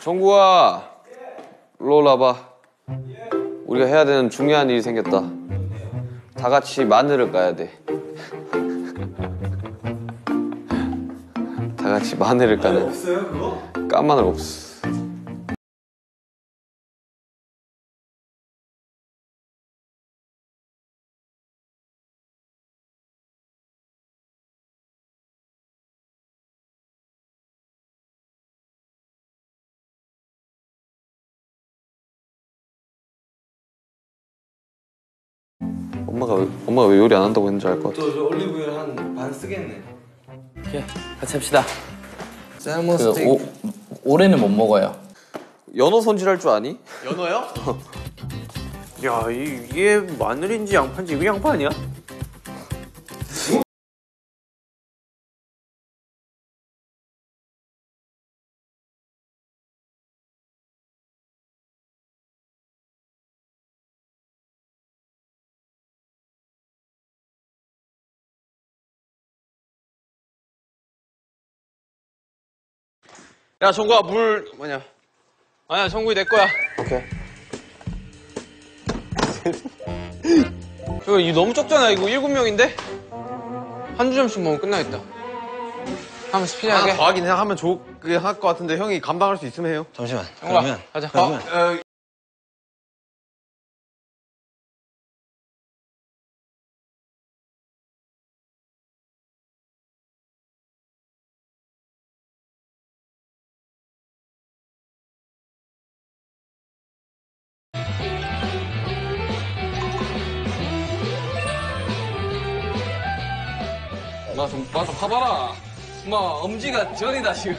정구아, 일로 와봐. 우리가 해야 되는 중요한 일이 생겼다. 다 같이 마늘을 까야 돼. 다 같이 마늘을 까는. 없어요 그거? 깐 마늘 없어. 엄마가 왜 요리 안 한다고 했는지 알 것 같아. 저 올리브유 한 반 쓰겠네. 오케이, 같이 합시다. 쌀몬 스테이크. 올해는 못 먹어요. 연어 손질할 줄 아니? 연어요? 야, 이게 마늘인지 양파인지 이거 양파 아니야? 야, 정구아, 물 뭐냐? 아니야, 정구이 내 거야. 오케이. 이거 너무 적잖아. 이거 7명인데? 한두 점씩 먹으면 끝나겠다. 한번 스피드하게. 하나 더 하긴 하면 좋게 할 것 같은데 형이 감당할 수 있으면 해요. 잠시만. 정구아, 가자. 좀 와서 봐봐라. 엄지가 전이다 지금.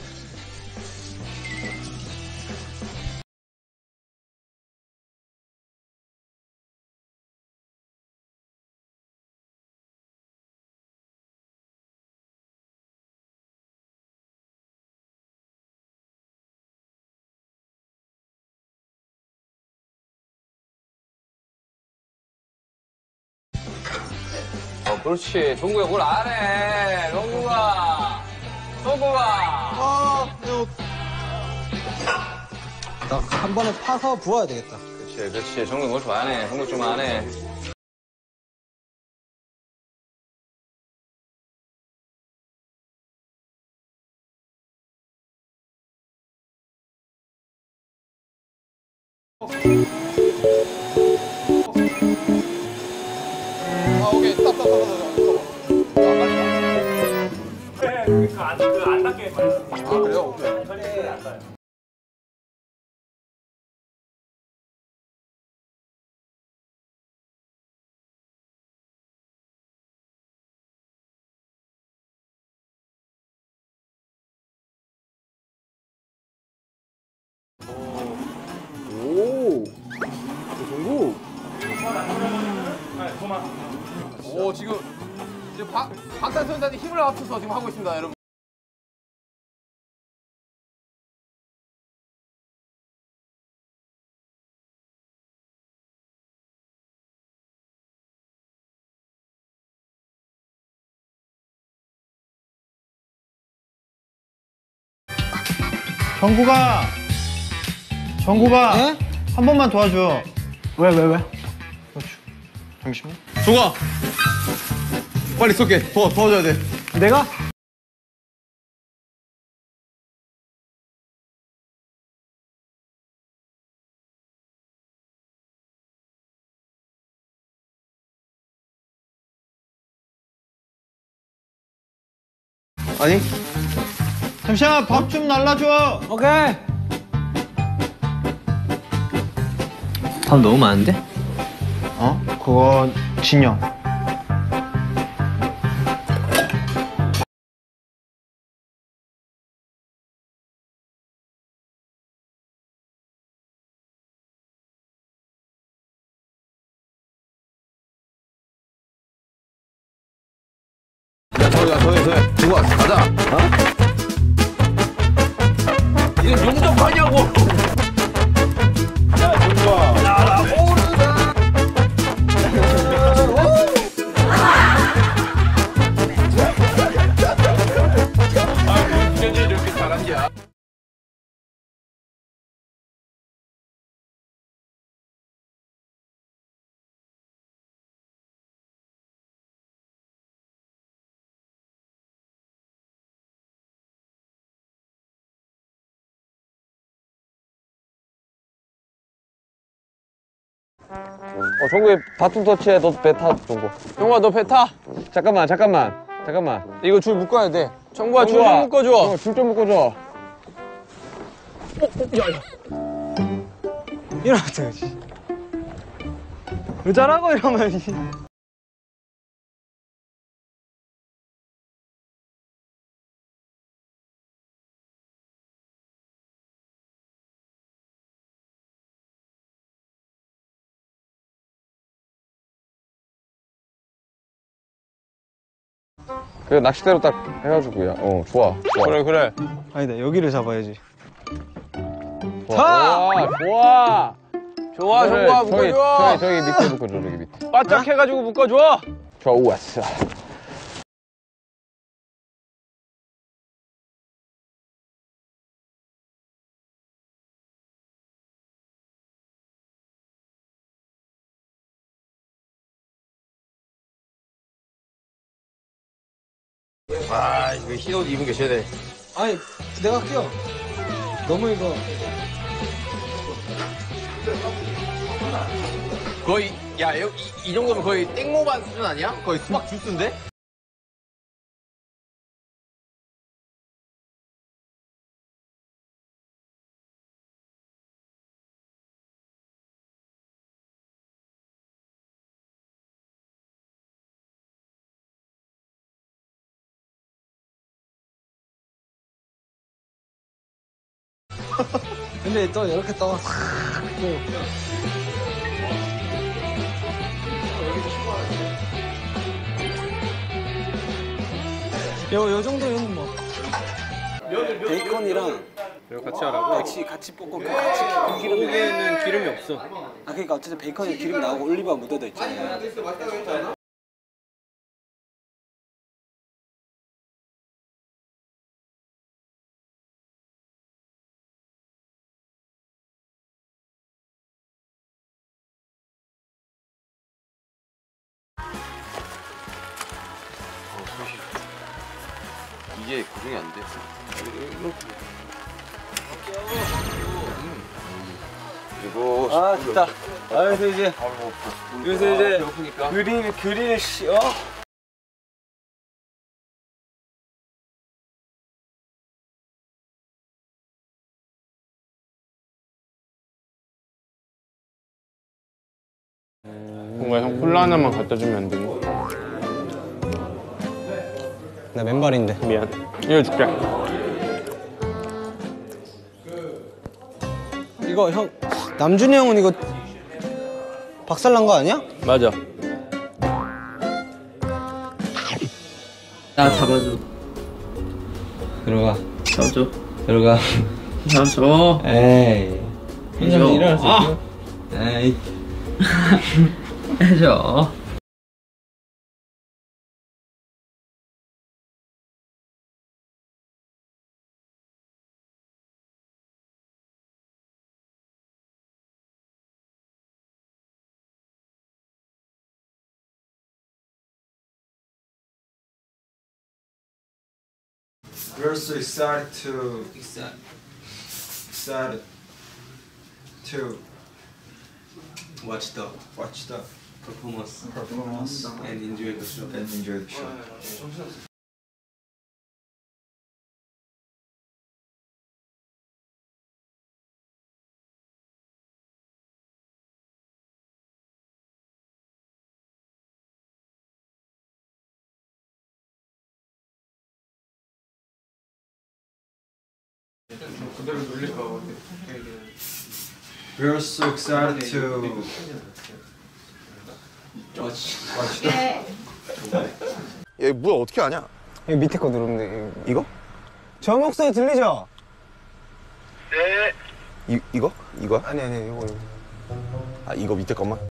그렇지. 정구야 뭘 안 해. 정구가. 한 번에 파서 부어야 되겠다. 그렇지. 정구 뭘 좀 안 해. 정구 좀 안 해. 오케이. 스탑. 안 닿게 말씀. 그래요? 오케이. 천천히 안 닿아요. 오. 정구. 오, 지금 박찬선수한테 힘을 합쳐서 지금 하고 있습니다, 여러분. 정구가 네? 한 번만 도와줘. 왜? 그렇죠. 잠시만. 정아. 빨리 쏠게. 도와줘야 돼. 내가? 아니? 잠시만, 밥 좀 날라줘. 오케이. 밥 너무 많은데? 그거 진영. 야, 저기. 정아, 가자. 이건 용접하냐고. 종국이 바톤 터치해. 너도 배 타, 종국. 정국아 너 배 타. 잠깐만. 이거 줄 묶어야 돼. 정국아 줄 좀 묶어줘. 줄 좀 묶어줘. 이러면 어떡하지? 의자라고 이러면. 그 낚싯대로 딱 해가지고야. 좋아. 그래. 아니다, 여기를 잡아야지. 좋아 정국아 묶어줘. 저기 밑에 묶어줘. 저기 밑에. 바짝 해가지고 묶어줘. 좋았어. 이거 흰 옷 입은 계셔야 돼. 아니, 내가 끼워. 너무 이거. 거의 이 정도면 거의 땡모반 수준 아니야? 거의 수박 주스인데? 근데 또 이렇게 떠. 요 정도는 뭐. 베이컨이랑 같이 하라고. 같이 볶고 같이 기름. 고기에는 기름이 없어. 그러니까 어쨌든 베이컨에 기름이 나오고 올리브가 묻어져 있잖아요. 이게 고정이 안 돼. 그리고 아 진짜. 여기서 이제 배고프니까. 그릴 씌어. 뭔가 형 콜라 하나만 갖다 주면 안 되니? 나 맨발인데. 미안. 이거 줄게. 이거 형 남준이 형은 이거 박살난 거 아니야? 맞아. 나 잡아줘. 들어가. 잡아줘. 들어가. 잡아줘. 에이. 해줘. 일어날 수 있어? 에이. 해줘. We're so excited to watch the performance and enjoy the show. We're so excited to watch the. 얘 뭐야 어떻게 아냐? 여기 밑에 거 누르면 돼. 이거? 저 목소리 들리죠? 이거? 이거야? 아니 이거. 아 이거 밑에 것만?